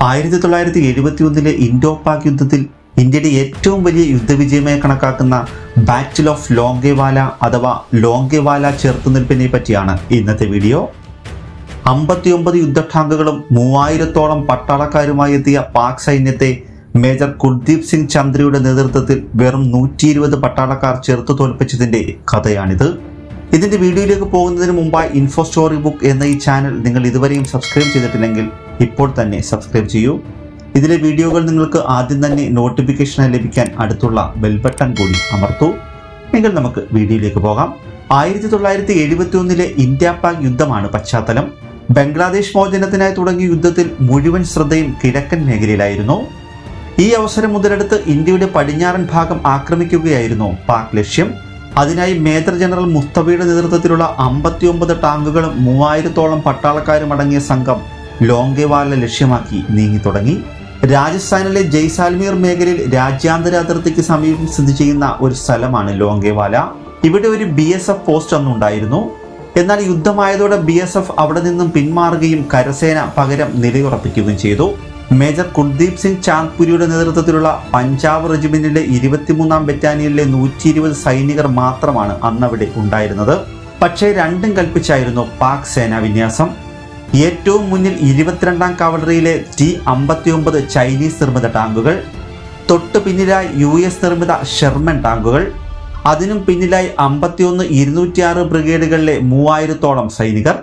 1971 Indo Pak യുദ്ധത്തിൽ ഇന്ത്യയുടെ ഏറ്റവും വലിയ യുദ്ധവിജയമായി കണക്കാക്കുന്ന ബാറ്റിൽ ഓഫ് ലോംഗേവാല അഥവാ ലോംഗേവാല ചെറുത്തുനിൽപ്പിനെ പറ്റിയാണ് ഇന്നത്തെ വീഡിയോ. 59 യുദ്ധ ടാങ്കുകളും 3000-ഓളം പട്ടാളക്കാരുമായി എത്തിയ പാക് സൈന്യത്തെ മേജർ കുൽദീപ് സിംഗ് ചന്ദ്രയുടെ നേതൃത്വത്തിൽ വെറും 120 പട്ടാളക്കാർ ചെറുത്തു തോൽപ്പിച്ചതിന്റെ കഥയാണിത്. ഇതിന്റെ വീഡിയോയിലേക്ക് പോകുന്നതിന് മുമ്പായി ഇൻഫോ സ്റ്റോറി ബുക്ക് എന്ന ഈ ചാനൽ നിങ്ങൾ ഇതുവരെയും സബ്സ്ക്രൈബ് ചെയ്തിട്ടില്ലെങ്കിൽ ഇപ്പോൾ തന്നെ സബ്സ്ക്രൈബ് ചെയ്യൂ. ഇതിലെ വീഡിയോകൾ നിങ്ങൾക്ക് ആദ്യം തന്നെ നോട്ടിഫിക്കേഷനായി ലഭിക്കാൻ അടുത്തുള്ള ബെൽ ബട്ടൺ കൂടി അമർത്തൂ. എങ്കിൽ നമുക്ക് വീഡിയോയിലേക്ക് പോകാം. 1971 ഇന്ത്യ പാക് യുദ്ധമാണ് പശ്ചാത്തലം. ബംഗ്ലാദേശ് മോചനത്തിനായി തുടങ്ങിയ യുദ്ധത്തിൽ മുഴുവൻ ശ്രദ്ധയും കിഴക്കൻ മേഖലയിലായിരുന്നു. ഈ അവസരം മുതലെടുത്ത് ഇന്ത്യയുടെ പടിഞ്ഞാറൻ ഭാഗം ആക്രമിക്കുകയായിരുന്നു പാക് ലക്ഷ്യം. അതിനായി മേജർ ജനറൽ മുസ്തഫയുടെ നേതൃത്വത്തിലുള്ള 59 ടാങ്കുകളും 3000-ഓളം പട്ടാളക്കാരും അടങ്ങിയ സംഘം ലോംഗേവാല ലക്ഷ്യമാക്കി നീങ്ങി തുടങ്ങി. രാജസ്ഥാനിലെ ജയ്സാൽമീർ മേഖലയിൽ രാജ്യാന്തര അതിർത്തിക്ക് സമീപം സ്ഥിതി ചെയ്യുന്ന ഒരു സ്ഥലമാണ് ലോംഗേവാല. ഇവിടെ ഒരു BSF പോസ്റ്റ് അന്നുണ്ടായിരുന്നു. എന്നാൽ യുദ്ധമായതോടെ BSF അവിടെ നിന്നും പിന്മാറുകയും കരസേന പകരം നിലയുറപ്പിക്കുകയും ചെയ്തു. മേജർ കുൽദീപ് സിംഗ് ചാന്ദ്പുരിയുടെ നേതൃത്വത്തിലുള്ള പഞ്ചാബ് റെജിമെന്റിലെ 23-ാം ബറ്റാലിയനിലെ 120 സൈനികർ മാത്രമാണ് അന്നവിടെ ഉണ്ടായിരുന്നത്. പക്ഷേ രണ്ടും കൽപ്പിച്ചായിരുന്നു പാക് സേനാ വിന്യാസം. ഏറ്റവും മുന്നിൽ 22-ാം കവലറിയിലെ T-59 ചൈനീസ് നിർമ്മിത ടാങ്കുകൾ, തൊട്ടു പിന്നിലായി US നിർമ്മിത ഷെർമൻ ടാങ്കുകൾ, അതിനും പിന്നിലായി 51 206 ബ്രിഗേഡുകളിലെ 3000-ഓളം സൈനികർ.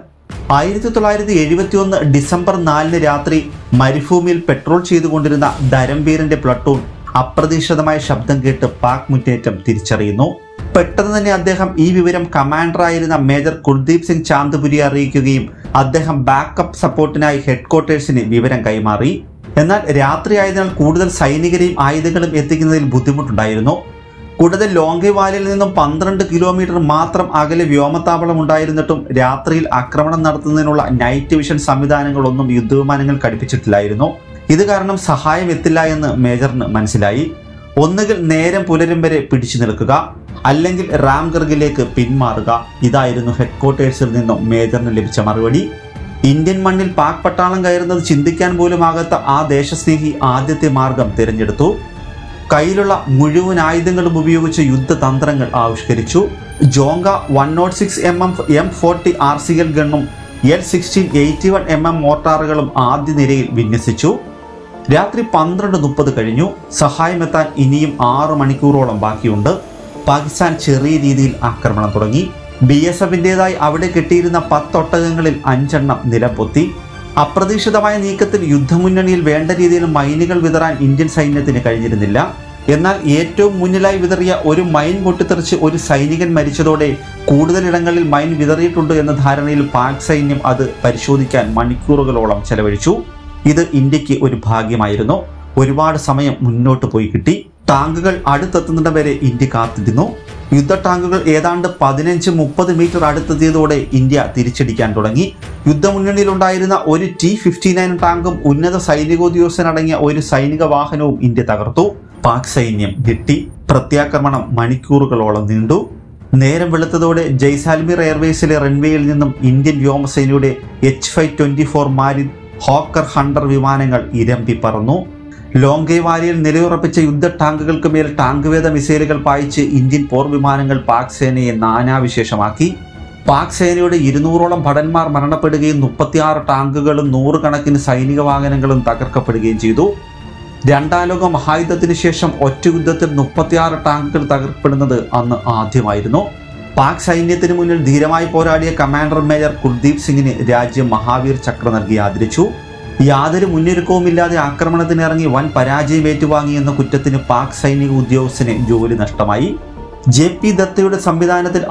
1971 ഡിസംബർ 4 രാത്രി മരുഭൂമിയിൽ പെട്രോൾ ചെയ്തുകൊണ്ടിരുന്ന ധരംവീറിന്റെ പ്ലട്ടൂൺ അപ്രതീക്ഷിതമായ ശബ്ദം കേട്ട് പാക് മുന്നേറ്റം തിരിച്ചറിയുന്നു. പെട്ടെന്ന് തന്നെ അദ്ദേഹം ഈ വിവരം കമാൻഡറായിരുന്ന മേജർ കുൽദീപ് സിംഗ് ചാന്ദ്പുരിയെ അറിയിക്കുകയും അദ്ദേഹം ബാക്കപ്പ് സപ്പോർട്ടിനായി ഹെഡ്ക്വാർട്ടേഴ്സിന് വിവരം കൈമാറി. എന്നാൽ രാത്രി ആയതിനാൽ കൂടുതൽ സൈനികരെയും ആയുധങ്ങളും എത്തിക്കുന്നതിൽ ബുദ്ധിമുട്ടുണ്ടായിരുന്നു. കൂടാതെ ലോംഗേവാലയിൽ നിന്നും 12 കിലോമീറ്റർ മാത്രം അകലെ വ്യോമതാവളം ഉണ്ടായിരുന്നിട്ടും രാത്രിയിൽ ആക്രമണം നടത്തുന്നതിനുള്ള നൈറ്റ് വിഷൻ സംവിധാനങ്ങളൊന്നും യുദ്ധവിമാനങ്ങൾ ഘടിപ്പിച്ചിട്ടില്ലായിരുന്നു. ഇത് കാരണം സഹായം എത്തില്ല എന്ന് മേജറിന് മനസ്സിലായി. ഒന്നുകിൽ നേരം പുലരും വരെ പിടിച്ചു നിൽക്കുക, അല്ലെങ്കിൽ റാംഗർഗിലേക്ക് പിന്മാറുക. ഇതായിരുന്നു ഹെഡ്ക്വാർട്ടേഴ്സിൽ നിന്നും മേജറിന് ലഭിച്ച മറുപടി. ഇന്ത്യൻ മണ്ണിൽ പാക് പട്ടാളം കയറുന്നത് ചിന്തിക്കാൻ പോലും ആകാത്ത ആ ദേശസ്നേഹി ആദ്യത്തെ മാർഗം തിരഞ്ഞെടുത്തു. കയ്യിലുള്ള മുഴുവൻ ആയുധങ്ങളും ഉപയോഗിച്ച് യുദ്ധതന്ത്രങ്ങൾ ആവിഷ്കരിച്ചു. Jonga 106mm M40 RCL ഗണ്ണും L16 81mm മോർട്ടാറുകളും ആദ്യ നിരയിൽ വിന്യസിച്ചു. രാത്രി 12:30 കഴിഞ്ഞു. സഹായമെത്താൻ ഇനിയും 6 മണിക്കൂറോളം ബാക്കിയുണ്ട്. പാകിസ്ഥാൻ ചെറിയ രീതിയിൽ ആക്രമണം തുടങ്ങി. BSFന്റേതായി അവിടെ കെട്ടിയിരുന്ന 10 ഒട്ടകങ്ങളിൽ 5 എണ്ണം നിലംപൊത്തി. അപ്രതീക്ഷിതമായ നീക്കത്തിൽ യുദ്ധമുന്നണിയിൽ വേണ്ട രീതിയിൽ മൈനുകൾ വിതറാൻ ഇന്ത്യൻ സൈന്യത്തിന് കഴിഞ്ഞിരുന്നില്ല. എന്നാൽ ഏറ്റവും മുന്നിലായി വിതറിയ ഒരു മൈൻ പൊട്ടിത്തെറിച്ച് ഒരു സൈനികൻ മരിച്ചതോടെ കൂടുതലിടങ്ങളിൽ മൈൻ വിതറിയിട്ടുണ്ട് എന്ന ധാരണയിൽ പാക് സൈന്യം അത് പരിശോധിക്കാൻ മണിക്കൂറുകളോളം ചെലവഴിച്ചു. ഇത് ഇന്ത്യക്ക് ഒരു ഭാഗ്യമായിരുന്നു. ഒരുപാട് സമയം മുന്നോട്ട് പോയി കിട്ടി. ടാങ്കുകൾ അടുത്തെത്തുന്നിടം വരെ ഇന്ത്യ കാത്തിരുന്നു. യുദ്ധ ടാങ്കുകൾ ഏതാണ്ട് 15-30 മീറ്റർ അടുത്തെത്തിയതോടെ ഇന്ത്യ തിരിച്ചടിക്കാൻ തുടങ്ങി. യുദ്ധമുന്നണിയിലുണ്ടായിരുന്ന ഒരു T-59 ടാങ്കും ഉന്നത സൈനികോദ്യോഗസ്ഥനടങ്ങിയ ഒരു സൈനിക വാഹനവും ഇന്ത്യ തകർത്തു. പാക് സൈന്യം ഞെട്ടി. പ്രത്യാക്രമണം മണിക്കൂറുകളോളം നീണ്ടു. നേരം വെളുത്തതോടെ ജയ്സാൽമീർ എയർവേസിലെ റൺവേയിൽ നിന്നും ഇന്ത്യൻ വ്യോമസേനയുടെ H-524 മാരിൻ ഹോക്കർ ഹണ്ടർ വിമാനങ്ങൾ ഇരമ്പി പറന്നു. ലോംഗേവാലയിൽ നിലയുറപ്പിച്ച യുദ്ധ ടാങ്കുകൾക്ക് മേൽ ടാങ്ക്വേദ മിസൈലുകൾ പായിച്ച് ഇന്ത്യൻ പോർ വിമാനങ്ങൾ പാക് സേനയെ നാനാവിശേഷമാക്കി. പാക് സേനയുടെ 200-ഓളം ഭടന്മാർ മരണപ്പെടുകയും 36 ടാങ്കുകളും 100 കണക്കിന് സൈനിക വാഹനങ്ങളും തകർക്കപ്പെടുകയും ചെയ്തു. രണ്ടാം ലോക മഹായുദ്ധത്തിന് ശേഷം ഒറ്റ യുദ്ധത്തിൽ 36 ടാങ്കുകൾ തകർക്കപ്പെടുന്നത് അന്ന് ആദ്യമായിരുന്നു. പാക് സൈന്യത്തിന് മുന്നിൽ ധീരമായി പോരാടിയ കമാൻഡർ മേജർ കുൽദീപ് സിംഗിന് രാജ്യം മഹാവീർ ചക്ര നൽകി ആദരിച്ചു. യാതൊരു മുന്നൊരുക്കവുമില്ലാതെ ആക്രമണത്തിനിറങ്ങി വൻ പരാജയം ഏറ്റുവാങ്ങിയെന്ന കുറ്റത്തിന് പാക് സൈനിക ഉദ്യോഗസ്ഥന് ജോലി നഷ്ടമായി. JP ദത്തയുടെ സംവിധാനത്തിൽ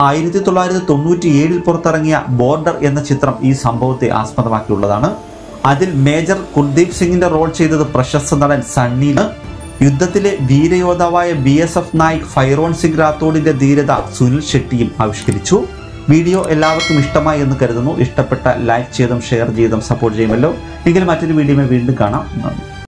1997 പുറത്തിറങ്ങിയ ബോർഡർ എന്ന ചിത്രം ഈ സംഭവത്തെ ആസ്പദമാക്കിയുള്ളതാണ്. അതിൽ മേജർ കുൽദീപ് സിംഗിന്റെ റോൾ ചെയ്തത് പ്രശസ്ത നടൻ സണ്ണിയാണ്. യുദ്ധത്തിലെ വീരയോദ്ധാവായ BSF നായിക് ഫൈറോൺ സിംഗ് റാത്തോഡിന്റെ ധീരത സുനിൽ ഷെട്ടിയും ആവിഷ്കരിച്ചു. വീഡിയോ എല്ലാവർക്കും ഇഷ്ടമായി എന്ന് കരുതുന്നു. ഇഷ്ടപ്പെട്ട ലൈക്ക് ചെയ്തും ഷെയർ ചെയ്തും സപ്പോർട്ട് ചെയ്യുമല്ലോ. എങ്കിൽ മറ്റൊരു വീഡിയോയിൽ വീണ്ടും കാണാം. നന്ദി.